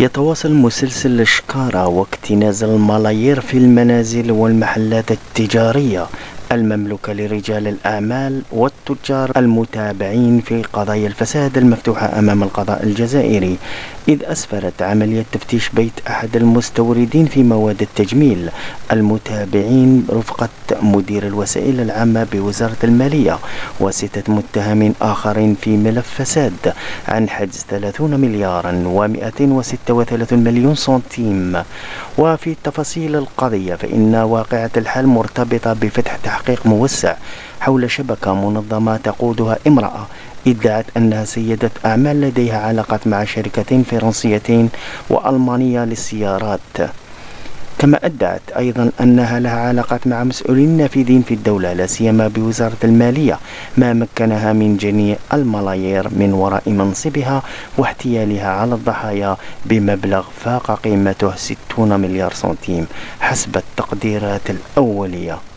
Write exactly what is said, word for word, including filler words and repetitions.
يتواصل مسلسل الشكارة واكتناز الملايير في المنازل والمحلات التجارية المملوكة لرجال الأعمال والتجار المتابعين في قضايا الفساد المفتوحة أمام القضاء الجزائري، إذ أسفرت عملية تفتيش بيت أحد المستوردين في مواد التجميل المتابعين رفقة مدير الوسائل العامة بوزارة المالية وستة متهمين آخرين في ملف فساد عن حجز ثلاثين مليارا ومئتين وستة وثلاثين مليون سنتيم. وفي تفاصيل القضية فإن واقعة الحال مرتبطة بفتح تحقيق موسع حول شبكة منظمة تقودها امرأة ادعت أنها سيدة أعمال لديها علاقات مع شركتين فرنسيتين وألمانية للسيارات، كما أدعت أيضا أنها لها علاقات مع مسؤولين نافذين في الدولة لا سيما بوزارة المالية، ما مكنها من جني الملايير من وراء منصبها واحتيالها على الضحايا بمبلغ فاق قيمته ستون مليار سنتيم حسب التقديرات الأولية.